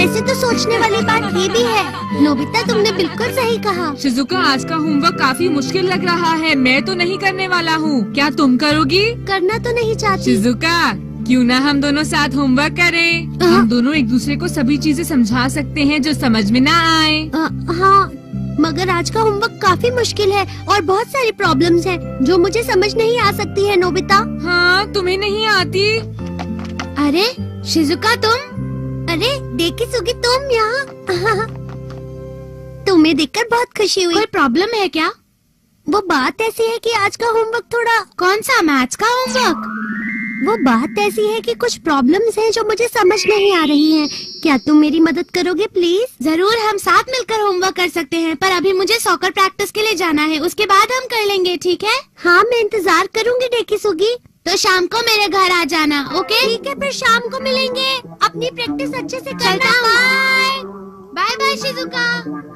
वैसे तो सोचने वाली बात ये भी है। नोबिता, तुमने बिल्कुल सही कहा। शिजुका, आज का होमवर्क काफी मुश्किल लग रहा है। मैं तो नहीं करने वाला हूँ। क्या तुम करोगी? करना तो नहीं चाहती। शिजुका, क्यों ना हम दोनों साथ होमवर्क करें? हम दोनों एक दूसरे को सभी चीजें समझा सकते हैं जो समझ में ना आए। हाँ, मगर आज का होमवर्क काफी मुश्किल है और बहुत सारी प्रॉब्लम्स हैं जो मुझे समझ नहीं आ सकती है। नोबिता। हाँ, तुम्हें नहीं आती? अरे शिजुका, तुम? अरे डेकिसुगी, तुम यहाँ? तुम्हें देखकर बहुत खुशी हुई। कोई प्रॉब्लम है क्या? वो बात ऐसी है कि आज का होमवर्क थोड़ा। कौन सा मैथ्स का होमवर्क? वो बात ऐसी है कि कुछ प्रॉब्लम्स हैं जो मुझे समझ नहीं आ रही हैं। क्या तुम मेरी मदद करोगे प्लीज? जरूर, हम साथ मिलकर होमवर्क कर सकते हैं, पर अभी मुझे सॉकर प्रैक्टिस के लिए जाना है। उसके बाद हम कर लेंगे, ठीक है? हाँ, मैं इंतजार करूंगी डेकिसुगी। तो शाम को मेरे घर आ जाना, ओके? ठीक है, फिर शाम को मिलेंगे। अपनी प्रैक्टिस अच्छे से करना। Bye bye bye Shizuka.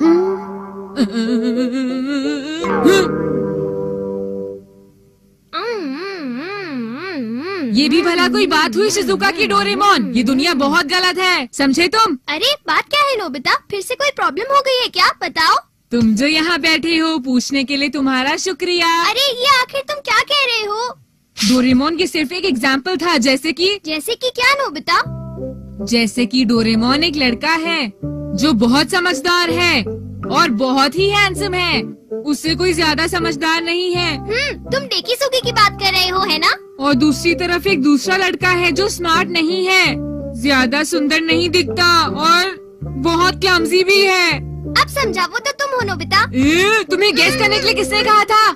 ये भी भला कोई बात हुई शिजुका की? डोरेमोन, ये दुनिया बहुत गलत है, समझे तुम? अरे बात क्या है नोबिता? फिर से कोई प्रॉब्लम हो गई है क्या? बताओ। तुम जो यहाँ बैठे हो, पूछने के लिए तुम्हारा शुक्रिया। अरे ये आखिर तुम क्या कह रहे हो? डोरेमोन, ये सिर्फ एक एग्जाम्पल था। जैसे कि क्या नोबिता? जैसे कि डोरेमोन एक लड़का है जो बहुत समझदार है और बहुत ही हैंडसम है। उससे कोई ज्यादा समझदार नहीं है। तुम डेकिसुगी की बात कर रहे हो, है ना? और दूसरी तरफ एक दूसरा लड़का है जो स्मार्ट नहीं है, ज्यादा सुंदर नहीं दिखता और बहुत क्लमजी भी है। अब समझा, वो तो तुम हो नोबिता। तुम्हें गेस करने के लिए किसने कहा था?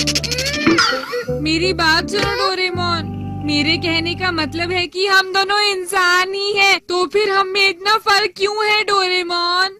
मेरी बात सुनो डोरेमोन, मेरे कहने का मतलब है कि हम दोनों इंसान ही हैं। तो फिर हम में इतना फर्क क्यों है डोरेमोन?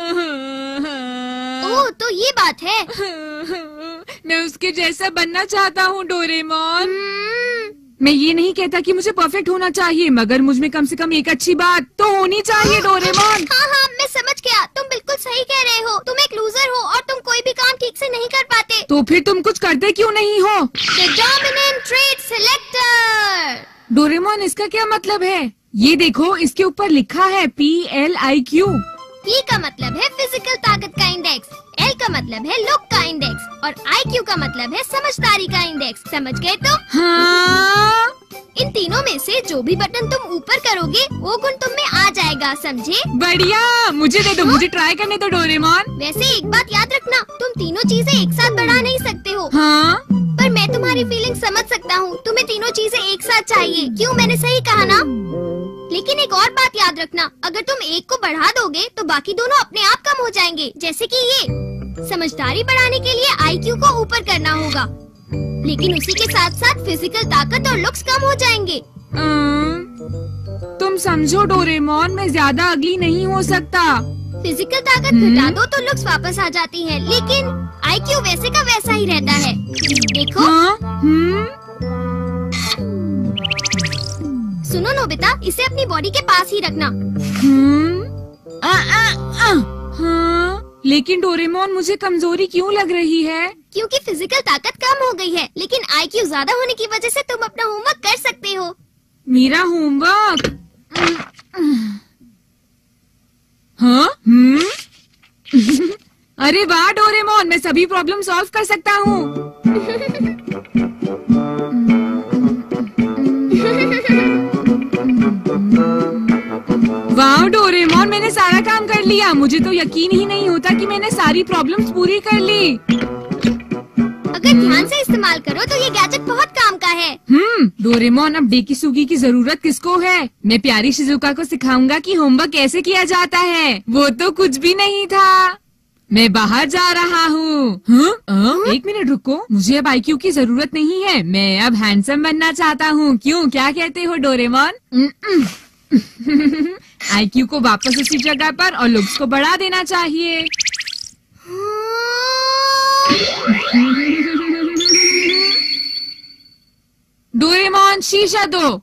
ओह, तो ये बात है। मैं उसके जैसा बनना चाहता हूँ डोरेमोन। मैं ये नहीं कहता कि मुझे परफेक्ट होना चाहिए, मगर मुझ में कम से कम एक अच्छी बात तो होनी चाहिए डोरेमोन। हाँ, मैं समझ गया। तुम बिल्कुल सही कह रहे हो। तुम एक लूजर हो और तुम कोई भी काम ठीक से नहीं कर पाते। तो फिर तुम कुछ करते क्यों नहीं हो? The dominant trait selector। Doraemon, इसका क्या मतलब है? ये देखो, इसके ऊपर लिखा है PLIQ। P का मतलब है फिजिकल ताकत का इंडेक्स, L का मतलब है लुक का इंडेक्स और IQ का मतलब है समझदारी का इंडेक्स। समझ गए तुम? हाँ? इन तीनों में से जो भी बटन तुम ऊपर करोगे वो गुण तुम में आ जाएगा, समझे? बढ़िया, मुझे दे दो। मुझे ट्राई करने दो डोरेमोन। वैसे एक बात याद रखना, तुम तीनों चीजें एक साथ बढ़ा नहीं सकते हो। हाँ? पर मैं तुम्हारी फीलिंग समझ सकता हूँ। तुम्हें तीनों चीजें एक साथ चाहिए। क्यों, मैंने सही कहा ना? लेकिन एक और बात याद रखना, अगर तुम एक को बढ़ा दोगे तो बाकी दोनों अपने आप कम हो जाएंगे। जैसे कि ये समझदारी बढ़ाने के लिए IQ को ऊपर करना होगा, लेकिन उसी के साथ साथ फिजिकल ताकत और लुक्स कम हो जाएंगे। तुम समझो डोरेमोन, मैं ज्यादा अगली नहीं हो सकता। फिजिकल ताकत घटा दो तो लुक्स वापस आ जाती है, लेकिन IQ वैसे का वैसा ही रहता है। देखो। सुनो नोबिता, इसे अपनी बॉडी के पास ही रखना। हाँ, लेकिन डोरेमोन, मुझे कमजोरी क्यों लग रही है? क्योंकि फिजिकल ताकत कम हो गई है, लेकिन IQ ज्यादा होने की वजह से तुम अपना होमवर्क कर सकते हो। मेरा होमवर्क? हाँ? अरे वाह डोरेमोन, मैं सभी प्रॉब्लम सॉल्व कर सकता हूँ। वाह डोरेमोन, मैंने सारा काम कर लिया। मुझे तो यकीन ही नहीं होता कि मैंने सारी प्रॉब्लम्स पूरी कर ली। अगर ध्यान से इस्तेमाल करो तो ये गैजेट बहुत काम का है। डोरेमोन, अब डेकिसुगी की जरूरत किसको है? मैं प्यारी शिजुका को सिखाऊंगा कि होमवर्क कैसे किया जाता है। वो तो कुछ भी नहीं था। मैं बाहर जा रहा हूँ। एक मिनट रुको, मुझे अब IQ की जरूरत नहीं है। मैं अब हैंडसम बनना चाहता हूँ। क्यों, क्या कहते हो डोरेमोन? IQ को वापस उसी जगह पर और लुक्स को बढ़ा देना चाहिए। डोरेमोन, शीशा दो।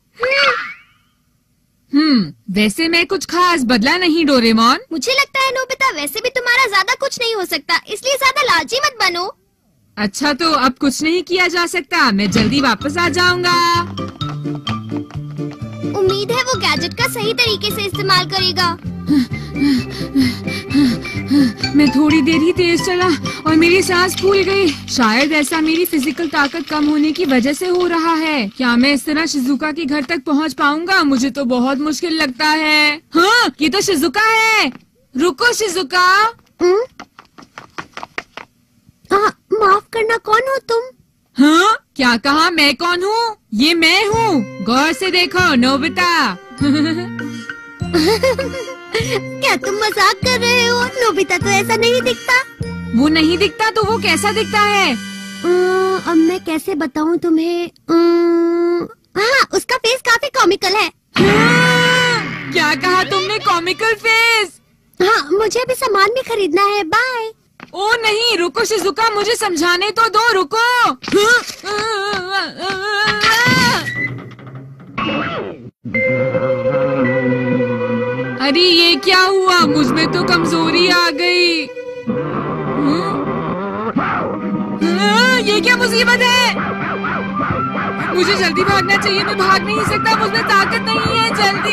वैसे मैं कुछ खास बदला नहीं डोरेमोन। मुझे लगता है नोबिता, वैसे भी तुम्हारा ज्यादा कुछ नहीं हो सकता, इसलिए ज्यादा लालची मत बनो। अच्छा, तो अब कुछ नहीं किया जा सकता। मैं जल्दी वापस आ जाऊंगा। उम्मीद है वो गैजेट का सही तरीके से इस्तेमाल करेगा। मैं थोड़ी देर ही तेज चला और मेरी सांस फूल गई। शायद ऐसा मेरी फिजिकल ताकत कम होने की वजह से हो रहा है। क्या मैं इस तरह शिजुका के घर तक पहुंच पाऊंगा? मुझे तो बहुत मुश्किल लगता है। हाँ, ये तो शिजुका है। रुको शिजुका। माफ करना, कौन हो तुम? हाँ, क्या कहा? मैं कौन हूँ? ये मैं हूँ। गौर से देखो नोबिता। क्या तुम मजाक कर रहे हो? नोबिता तो ऐसा नहीं दिखता। वो नहीं दिखता तो वो कैसा दिखता है? अब मैं कैसे बताऊं तुम्हें? हाँ, उसका फेस काफी कॉमिकल है। हाँ, क्या कहा तुमने? Comical face? हाँ, मुझे अभी सामान भी खरीदना है। बाय। ओ नहीं, रुको शिजुका, मुझे समझाने तो दो। रुको। अरे ये क्या हुआ? मुझ में तो कमजोरी आ गई। ये क्या मुसीबत है? मुझे जल्दी भागना चाहिए। मैं भाग नहीं सकता, मुझमें ताकत नहीं है। जल्दी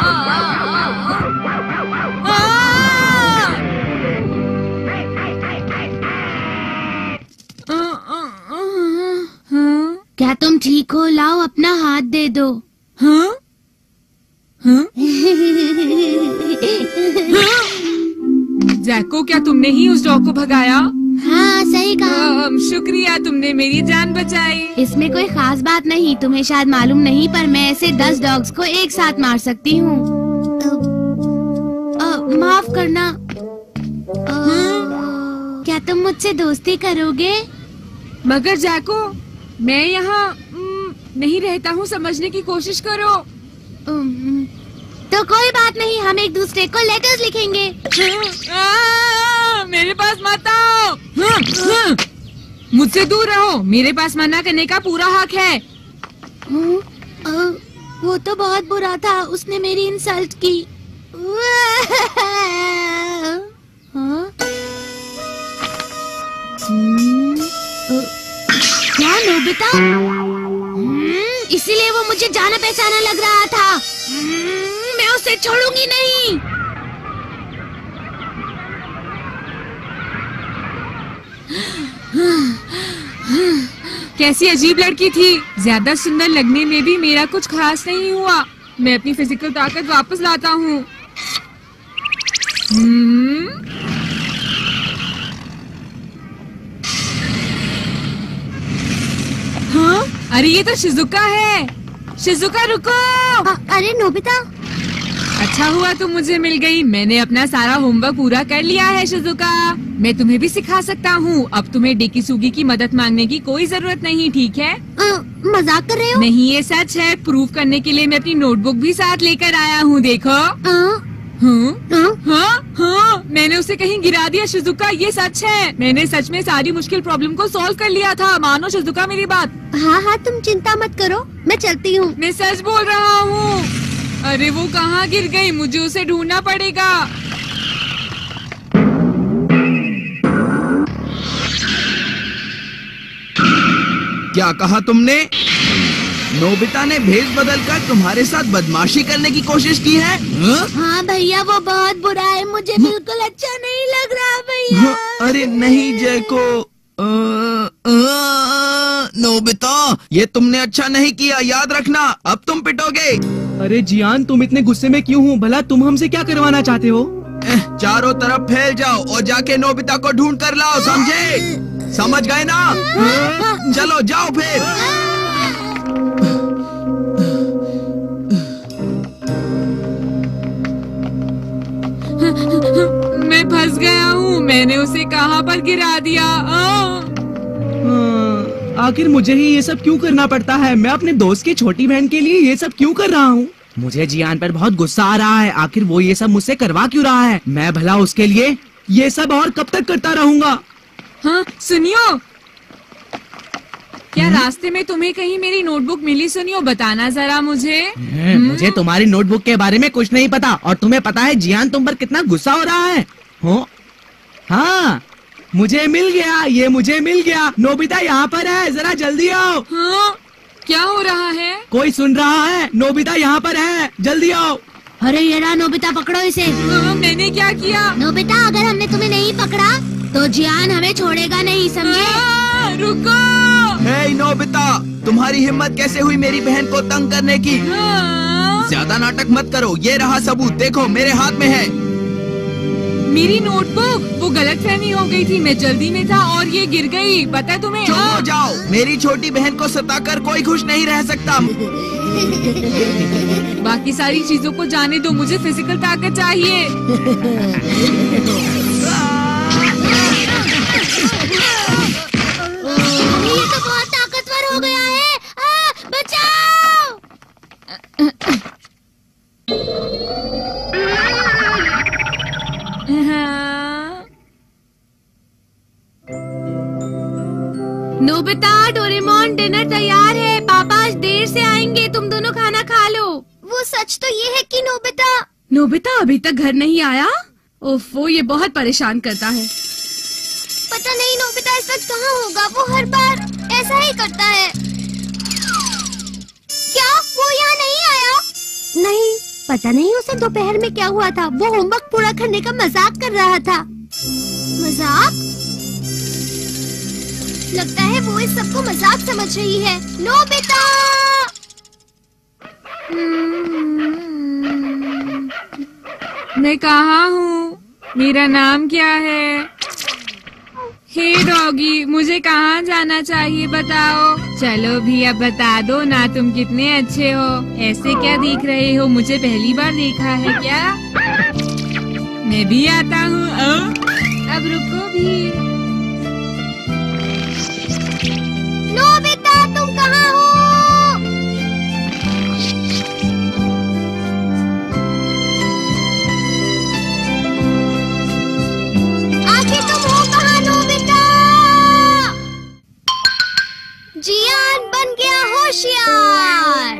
क्या तुम ठीक हो? लाओ अपना हाथ दे दो। हाँ? हाँ? जैको, क्या तुमने ही उस डॉग को भगाया? हाँ, सही कहा। शुक्रिया, तुमने मेरी जान बचाई। इसमें कोई खास बात नहीं। तुम्हें शायद मालूम नहीं, पर मैं ऐसे 10 डॉग्स को एक साथ मार सकती हूँ। माफ करना। क्या तुम मुझसे दोस्ती करोगे? मगर जैको, मैं यहाँ नहीं रहता हूँ। समझने की कोशिश करो। तो कोई बात नहीं, हम एक दूसरे को लेटर्स लिखेंगे। मेरे पास मत आओ। मुझसे दूर रहो। मेरे पास मना करने का पूरा हक है। वो तो बहुत बुरा था। उसने मेरी इंसल्ट की। क्या नोबिता? इसीलिए वो मुझे जाना पहचाना लग रहा था। मैं उसे छोड़ूंगी नहीं। कैसी अजीब लड़की थी। ज्यादा सुंदर लगने में भी मेरा कुछ खास नहीं हुआ। मैं अपनी फिजिकल ताकत वापस लाता हूँ। हाँ? अरे ये तो शिजुका है। शिजुका रुको। अरे नोबिता, अच्छा हुआ तुम मुझे मिल गई। मैंने अपना सारा होमवर्क पूरा कर लिया है शिजुका। मैं तुम्हें भी सिखा सकता हूँ। अब तुम्हें डेकिसुगी की मदद मांगने की कोई जरूरत नहीं, ठीक है? मजाक कर रहे हो? नहीं, ये सच है। प्रूफ करने के लिए मैं अपनी नोटबुक भी साथ लेकर आया हूँ। देखो। हाँ, मैंने उसे कहीं गिरा दिया शिजुका। ये सच है। मैंने सच में सारी मुश्किल प्रॉब्लम को सॉल्व कर लिया था। मानो शिजुका मेरी बात। हाँ, तुम चिंता मत करो, मैं चलती हूँ। मैं सच बोल रहा हूँ। अरे वो कहाँ गिर गई? मुझे उसे ढूंढना पड़ेगा। क्या कहा तुमने? नोबिता ने भेष बदलकर तुम्हारे साथ बदमाशी करने की कोशिश की है? हाँ भैया, वो बहुत बुरा है। मुझे बिल्कुल अच्छा नहीं लग रहा भैया। अरे नहीं जैको। नोबिता, ये तुमने अच्छा नहीं किया, याद रखना। अब तुम पिटोगे। अरे जियान, तुम इतने गुस्से में क्यों हो? भला तुम हमसे क्या करवाना चाहते हो? चारों तरफ फैल जाओ और जाके नोबिता को ढूंढ कर लाओ, समझे? समझ गए ना? चलो जाओ फिर। मैं फंस गया हूँ। मैंने उसे कहाँ पर गिरा दिया? आखिर मुझे ही ये सब क्यों करना पड़ता है? मैं अपने दोस्त की छोटी बहन के लिए ये सब क्यों कर रहा हूँ? मुझे जियान पर बहुत गुस्सा आ रहा है। आखिर वो ये सब मुझसे करवा क्यों रहा है? मैं भला उसके लिए ये सब और कब तक करता रहूँगा? हाँ, सुनियो। क्या रास्ते में तुम्हें कहीं मेरी नोटबुक मिली? सुनियो, बताना जरा मुझे। मुझे तुम्हारी नोटबुक के बारे में कुछ नहीं पता। और तुम्हें पता है जियान तुम पर कितना गुस्सा हो रहा है? हाँ, मुझे मिल गया। ये मुझे मिल गया। नोबिता यहाँ पर है, जरा जल्दी आओ। हाँ? क्या हो रहा है? कोई सुन रहा है? नोबिता यहाँ पर है, जल्दी आओ। अरे ये रहा नोबिता, पकड़ो इसे। मैंने क्या किया? नोबिता, अगर हमने तुम्हें नहीं पकड़ा तो जियान हमें छोड़ेगा नहीं, समझे? रुको। हे नोबिता, तुम्हारी हिम्मत कैसे हुई मेरी बहन को तंग करने की? ज्यादा नाटक मत करो, ये रहा सबूत, देखो मेरे हाथ में है। मेरी नोटबुक, वो गलतफहमी हो गई थी, मैं जल्दी में था और ये गिर गई, पता है तुम्हें? चुप हो जाओ, मेरी छोटी बहन को सताकर कोई खुश नहीं रह सकता। बाकी सारी चीजों को जाने दो, मुझे फिजिकल ताकत चाहिए। ये तो बहुत ताकतवर हो गया है। बचाओ! नोबिता, डोरेमोन, डिनर तैयार है। पापा आज देर से आएंगे, तुम दोनों खाना खा लो। वो सच तो ये है कि नोबिता अभी तक घर नहीं आया? ओफो, ये बहुत परेशान करता है। पता नहीं नोबिता इस वक्त कहाँ होगा, वो हर बार ऐसा ही करता है। क्या वो यहाँ नहीं आया? नहीं, पता नहीं उसे दोपहर में क्या हुआ था। वो होमवर्क पूरा करने का मजाक कर रहा था। मजाक? लगता है वो इस सबको मजाक समझ रही है। नोबिता! मैं कहाँ हूँ? मेरा नाम क्या है? हे डॉगी, मुझे कहाँ जाना चाहिए बताओ? चलो भी अब बता दो ना, तुम कितने अच्छे हो। ऐसे क्या देख रहे हो? मुझे पहली बार देखा है क्या? मैं भी आता हूँ। अब रुको भी। नोबिता, तुम कहाँ हो? आखिर तुम हो कहाँ नोबिता? जियान बन गया होशियार।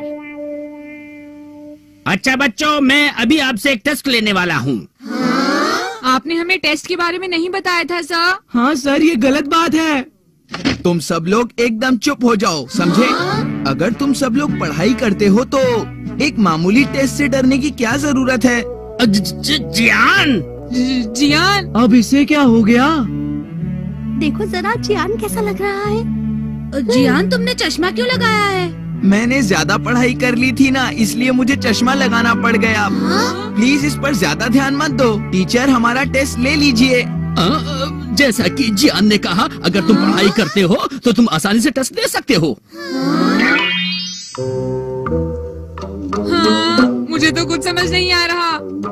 अच्छा बच्चों, मैं अभी आपसे एक टेस्ट लेने वाला हूँ। आपने हमें टेस्ट के बारे में नहीं बताया था सर। हाँ सर, ये गलत बात है। तुम सब लोग एकदम चुप हो जाओ, समझे? अगर तुम सब लोग पढ़ाई करते हो तो एक मामूली टेस्ट से डरने की क्या जरूरत है? जियान! जियान, अब इसे क्या हो गया? देखो जरा, जियान कैसा लग रहा है। जियान, तुमने चश्मा क्यों लगाया है? मैंने ज्यादा पढ़ाई कर ली थी ना, इसलिए मुझे चश्मा लगाना पड़ गया। प्लीज इस पर ज्यादा ध्यान मत दो। टीचर, हमारा टेस्ट ले लीजिए। जैसा कि जियान ने कहा, अगर तुम पढ़ाई करते हो तो तुम आसानी से टेस्ट दे सकते हो। हाँ, मुझे तो कुछ समझ नहीं आ रहा।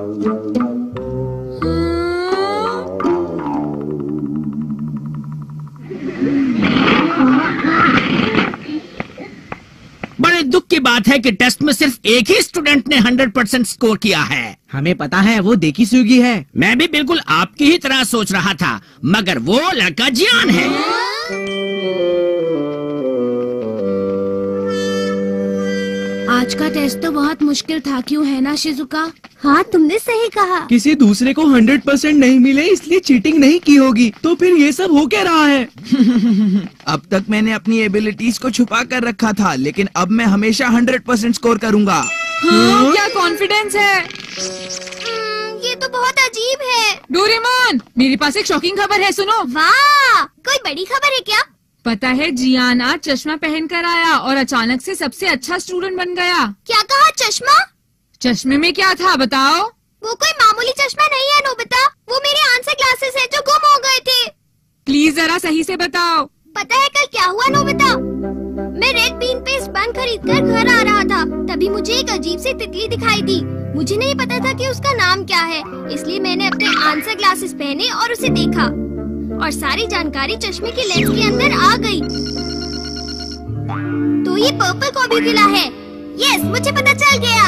बड़े दुख की बात है कि टेस्ट में सिर्फ एक ही स्टूडेंट ने 100% स्कोर किया है। हमें पता है, वो देखी सुगी है। मैं भी बिल्कुल आपकी ही तरह सोच रहा था, मगर वो लड़का जियान है। आज का टेस्ट तो बहुत मुश्किल था, क्यों है ना शिजुका? हाँ, तुमने सही कहा। किसी दूसरे को 100% नहीं मिले इसलिए चीटिंग नहीं की होगी, तो फिर ये सब हो क्या रहा है? अब तक मैंने अपनी एबिलिटीज को छुपा कर रखा था, लेकिन अब मैं हमेशा 100% स्कोर करूंगा। हाँ, क्या कॉन्फिडेंस है। ये तो बहुत अजीब है। डोरेमोन, मेरे पास एक शॉकिंग खबर है, सुनो। वाह, कोई बड़ी खबर है क्या? पता है, जियान आज चश्मा पहन कर आया और अचानक से सबसे अच्छा स्टूडेंट बन गया। क्या कहा? चश्मा? चश्मे में क्या था बताओ? वो कोई मामूली चश्मा नहीं है नोबिता, वो मेरे आंसर ग्लासेस हैं जो गुम हो गए थे। प्लीज जरा सही से बताओ। पता है कल क्या हुआ नोबिता? मैं रेड बीन पेस्ट बन खरीद कर घर आ रहा था, तभी मुझे एक अजीब सी तितली दिखाई दी। मुझे नहीं पता था कि उसका नाम क्या है, इसलिए मैंने अपने आंसर ग्लासेस पहने और उसे देखा, और सारी जानकारी चश्मे के लेंस के अंदर आ गई। तो ये पर्पल कॉबीक्यूला है। यस, मुझे पता चल गया।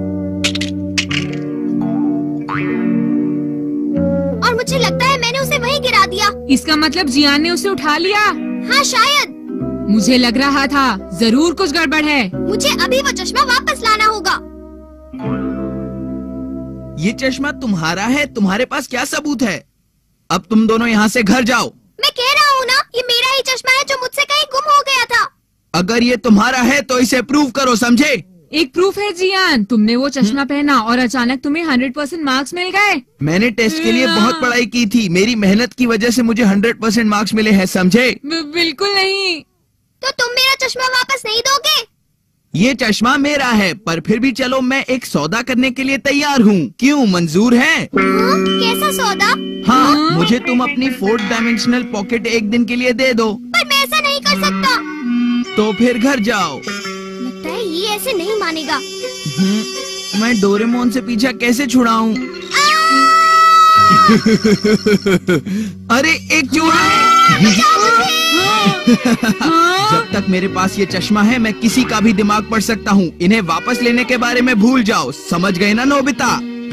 और मुझे लगता है मैंने उसे वहीं गिरा दिया। इसका मतलब जियान ने उसे उठा लिया? हाँ शायद। मुझे लग रहा था जरूर कुछ गड़बड़ है। मुझे अभी वो चश्मा वापस लाना होगा। ये चश्मा तुम्हारा है, तुम्हारे पास क्या सबूत है? अब तुम दोनों यहाँ से घर जाओ। मैं कह रहा हूँ ना, ये मेरा ही चश्मा है जो मुझसे कहीं गुम हो गया था। अगर ये तुम्हारा है तो इसे प्रूव करो, समझे? एक प्रूफ है जियान, तुमने वो चश्मा पहना और अचानक तुम्हें 100% मार्क्स मिल गए। मैंने टेस्ट के लिए बहुत पढ़ाई की थी, मेरी मेहनत की वजह से मुझे 100% मार्क्स मिले हैं, समझे? बिल्कुल नहीं। तो तुम मेरा चश्मा वापस नहीं दोगे? ये चश्मा मेरा है, पर फिर भी चलो मैं एक सौदा करने के लिए तैयार हूँ। क्यों, मंजूर है? कैसा सौदा? हाँ, मुझे तुम अपनी 4th डायमेंशनल पॉकेट एक दिन के लिए दे दो। पर मैं ऐसा नहीं कर सकता। तो फिर घर जाओ। लगता है ये ऐसे नहीं मानेगा। मैं डोरेमोन से पीछा कैसे छुड़ाऊं? अरे एक चूहा है। जब तक मेरे पास ये चश्मा है मैं किसी का भी दिमाग पढ़ सकता हूँ। इन्हें वापस लेने के बारे में भूल जाओ, समझ गए ना नोबिता?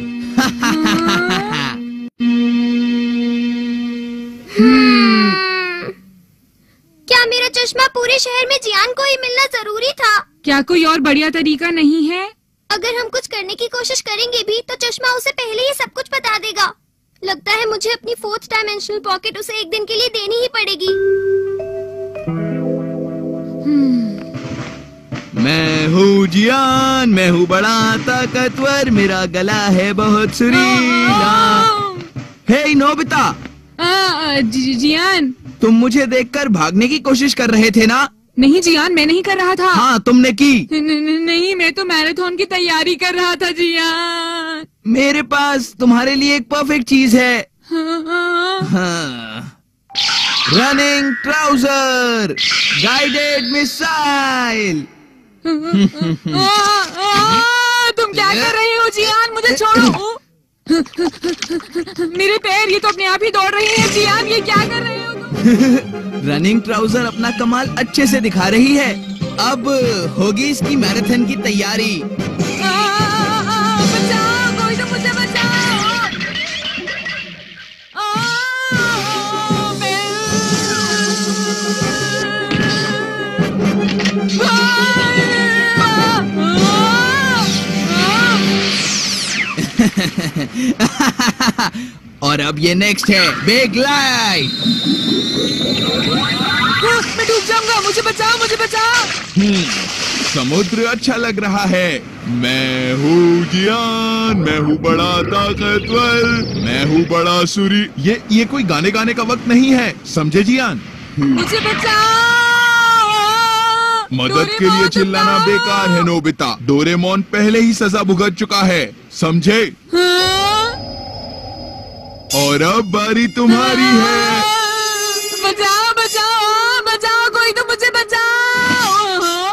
क्या मेरा चश्मा पूरे शहर में जियान को ही मिलना जरूरी था? क्या कोई और बढ़िया तरीका नहीं है? अगर हम कुछ करने की कोशिश करेंगे भी तो चश्मा उसे पहले ही सब कुछ बता देगा। लगता है मुझे अपनी 4th डायमेंशनल पॉकेट उसे एक दिन के लिए देनी ही पड़ेगी। मैं हूँ जियान, मैं हूँ बड़ा ताकतवर, मेरा गला है बहुत सुरीला। Hey Nobita, Gian. तुम मुझे देखकर भागने की कोशिश कर रहे थे ना? नहीं जियान, मैं नहीं कर रहा था। हाँ, तुमने की। नहीं, मैं तो मैराथन की तैयारी कर रहा था जियान। मेरे पास तुम्हारे लिए एक परफेक्ट चीज है। Running trouser, guided missile. तुम क्या कर रहे हो जियान? मुझे छोड़ो। मेरे पैर, ये तो अपने आप ही दौड़ रहे हैं जियान, ये क्या कर रहे हो तुम? रनिंग ट्राउजर अपना कमाल अच्छे से दिखा रही है। अब होगी इसकी मैराथन की तैयारी। बचाओ, कोई तो मुझे बचाओ। और अब ये नेक्स्ट है बिग लाइट। मैं डूब जाऊंगा, मुझे बचाओ, मुझे बचाओ। समुद्र अच्छा लग रहा है। मैं हूँ जियान, मैं हूँ बड़ा ताकतवर, मैं हूँ बड़ा सूरी। ये कोई गाने गाने का वक्त नहीं है, समझे जियान? मुझे बचाओ। मदद के लिए चिल्लाना बेकार है नोबिता। डोरेमोन पहले ही सजा भुगत चुका है, समझे? और अब बारी तुम्हारी है। बचाओ, बचाओ, बचाओ, कोई तो मुझे बचाओ।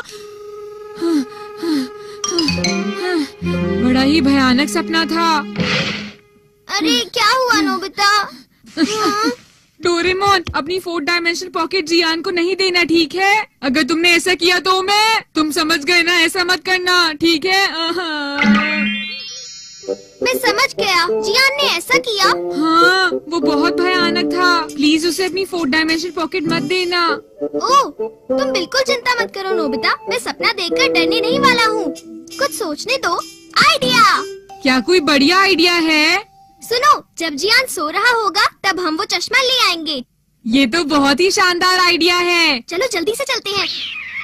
बड़ा ही भयानक सपना था। अरे क्या हुआ नोबिता? डोरेमोन, अपनी 4th डायमेंशनल पॉकेट जियान को नहीं देना, ठीक है? अगर तुमने ऐसा किया तो तुम समझ गए ना, ऐसा मत करना, ठीक है? मैं समझ गया, जियान ने ऐसा किया। हाँ, वो बहुत भयानक था। प्लीज उसे अपनी 4th डायमेंशनल पॉकेट मत देना। ओह, तुम बिल्कुल चिंता मत करो नोबिता, मैं सपना देखकर डरने नहीं वाला हूँ। कुछ सोचने दो। आइडिया! क्या कोई बढ़िया आइडिया है? सुनो, जब जियान सो रहा होगा तब हम वो चश्मा ले आएंगे। ये तो बहुत ही शानदार आइडिया है। चलो जल्दी से चलते हैं।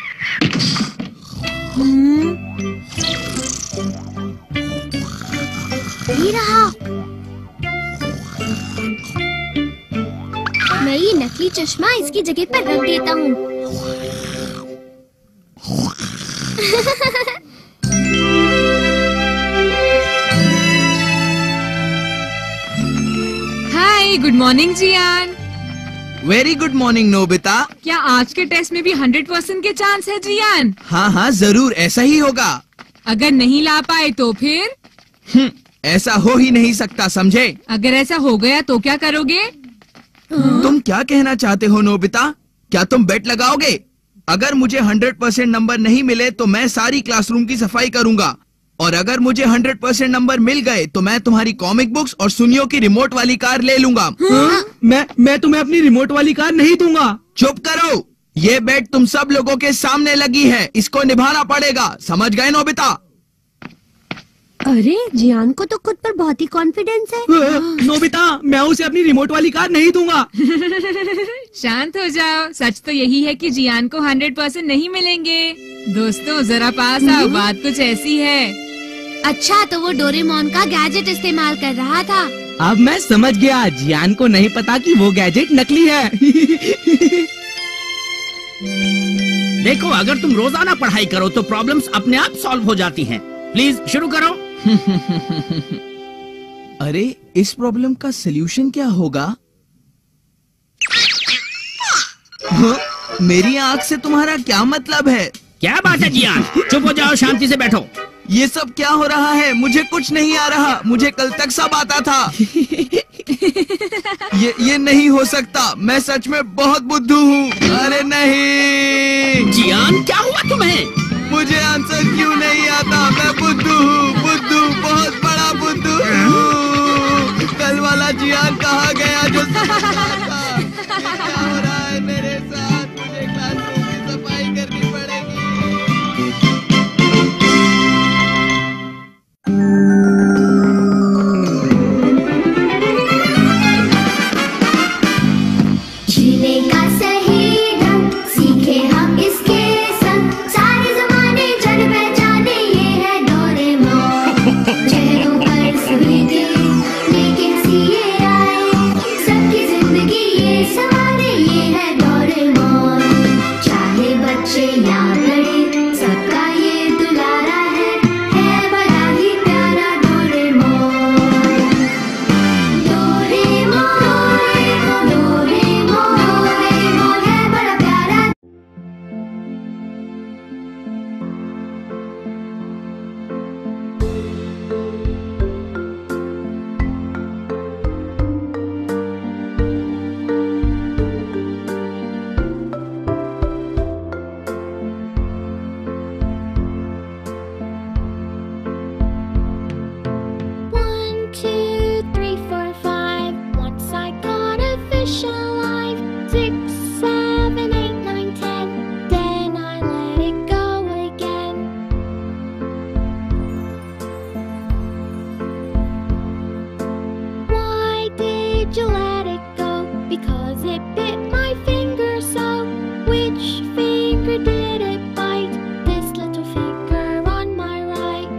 ये रहा। मैं ये नकली चश्मा इसकी जगह पर रख देता हूँ। Hi, good morning Gian. Very good morning Nobita. क्या आज के टेस्ट में भी 100% के चांस है जियान? हाँ हाँ, जरूर ऐसा ही होगा। अगर नहीं ला पाए तो फिर? ऐसा हो ही नहीं सकता, समझे? अगर ऐसा हो गया तो क्या करोगे? तुम क्या कहना चाहते हो नोबिता? क्या तुम बेट लगाओगे? अगर मुझे 100% नंबर नहीं मिले तो मैं सारी क्लासरूम की सफाई करूंगा, और अगर मुझे 100% नंबर मिल गए तो मैं तुम्हारी कॉमिक बुक्स और सुनियो की रिमोट वाली कार ले लूंगा। मैं तुम्हें अपनी रिमोट वाली कार नहीं दूंगा। चुप करो, ये बेट तुम सब लोगों के सामने लगी है, इसको निभाना पड़ेगा, समझ गए नोबिता? अरे जियान को तो खुद पर बहुत ही कॉन्फिडेंस है। नोबिता, मैं उसे अपनी रिमोट वाली कार नहीं दूंगा। शांत हो जाओ। सच तो यही है कि जियान को 100% नहीं मिलेंगे। दोस्तों जरा पास आओ, बात कुछ ऐसी है। अच्छा, तो वो डोरेमोन का गैजेट इस्तेमाल कर रहा था। अब मैं समझ गया, जियान को नहीं पता कि वो गैजेट नकली है। देखो, अगर तुम रोजाना पढ़ाई करो तो प्रॉब्लम्स अपने आप सॉल्व हो जाती हैं। प्लीज शुरू करो। अरे इस प्रॉब्लम का सलूशन क्या होगा? हाँ? मेरी आंख से तुम्हारा क्या मतलब है? क्या बात है जियान, चुप हो जाओ, शांति से बैठो। ये सब क्या हो रहा है? मुझे कुछ नहीं आ रहा। मुझे कल तक सब आता था। ये नहीं हो सकता। मैं सच में बहुत बुद्धू हूँ। अरे नहीं जियान, क्या हुआ तुम्हें? मुझे आंसर क्यों नहीं आता? मैं बुद्धू हूँ, बुद्धू, बहुत बड़ा बुद्धू हूँ। कल वाला जियान कहाँ गया जो समझदार था? ये क्या हो रहा है मेरे साथ? मुझे क्लासरूम की सफाई करनी पड़ेगी। जीने का सही ढंग सीखे हम इसके संग, सारे जमाने जन पहचाने ये है डोरेमोन। चेहरों पर सभी के लेकिन सिए आए, सबकी जिंदगी ये सवारे ये है डोरेमोन। चाहे बच्चे या बड़े सबका ये दुलारा है बड़ा ही प्यारा डोरेमोन। डोरेमोन डोरेमोन है बड़ा प्यारा। One, two, three, four, five. Once I caught a fish alive. 6, 7, 8, 9, 10. Then I let it go again. Why did you let it go? Because it bit my finger so. Which finger did it bite? This little finger on my right.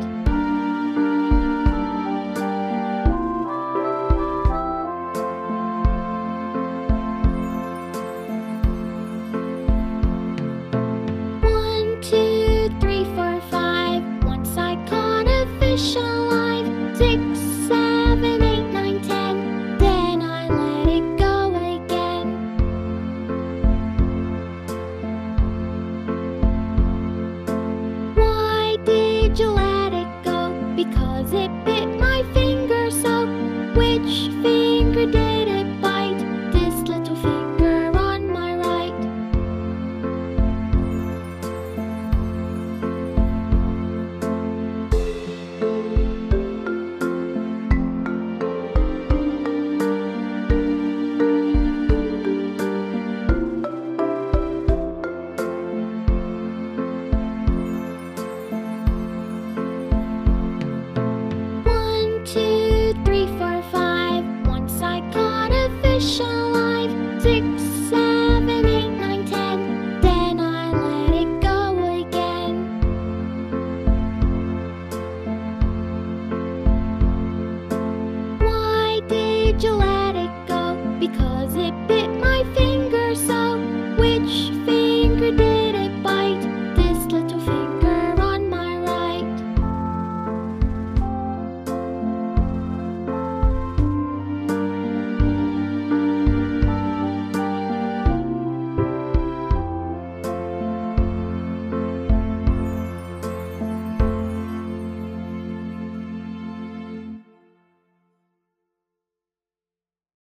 One, two, three, four, five. Once I caught a fish alive. 6, 7, 8, 9, 10. Then I let it go again. Why did you let it go? Because it bit